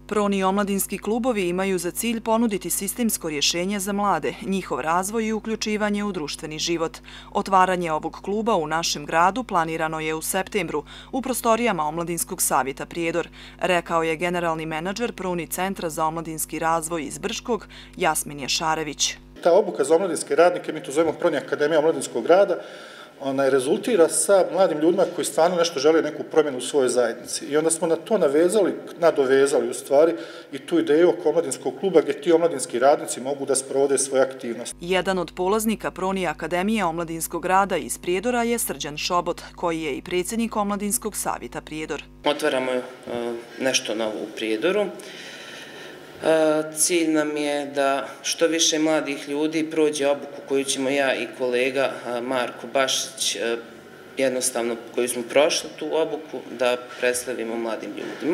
Proni omladinski klubovi imaju za cilj ponuditi sistemsko rješenje za mlade, njihov razvoj i uključivanje u društveni život. Otvaranje ovog kluba u našem gradu planirano je u septembru u prostorijama Omladinskog savjeta Prijedor, rekao je generalni menadžer Proni centra za omladinski razvoj iz Brškog, Jasmin Jašarević. Ta obuka za omladinske radnike, mi to zovemo Proni akademija omladinskog rada, ona rezultira sa mladim ljudima koji stvarno nešto žele, neku promjenu u svojoj zajednici. I onda smo na to nadovezali u stvari i tu ideju oko omladinskog kluba gdje ti omladinski radnici mogu da sprovode svoje aktivnosti. Jedan od polaznika Proni akademije omladinskog rada iz Prijedora je Srđan Šobot, koji je i predsjednik Omladinskog savjeta Prijedor. Otvaramo nešto novo u Prijedoru. Cilj nam je da što više mladih ljudi prođe obuku koju ćemo ja i kolega Marko Bašić, jednostavno koju smo prošli tu obuku, da predstavimo mladim ljudima.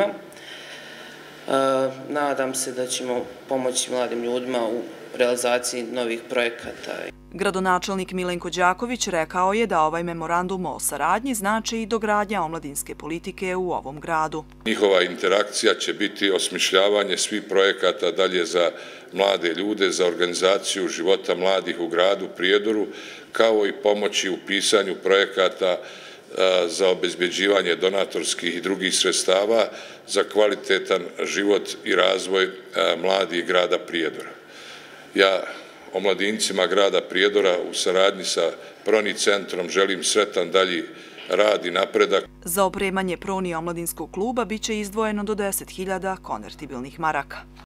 Nadam se da ćemo pomoći mladim ljudima u realizaciji novih projekata. Gradonačelnik Milenko Đaković rekao je da ovaj memorandum o saradnji znači i dogradnja omladinske politike u ovom gradu. Njihova interakcija će biti osmišljavanje svih projekata dalje za mlade ljude, za organizaciju života mladih u gradu Prijedoru, kao i pomoći u pisanju projekata za obezbeđivanje donatorskih i drugih sredstava za kvalitetan život i razvoj mladih grada Prijedora. Ja omladincima grada Prijedora u saradnji sa Proni centrom želim sretan dalji rad i napredak. Za opremanje Proni omladinskog kluba biće izdvojeno do 10.000 konvertibilnih maraka.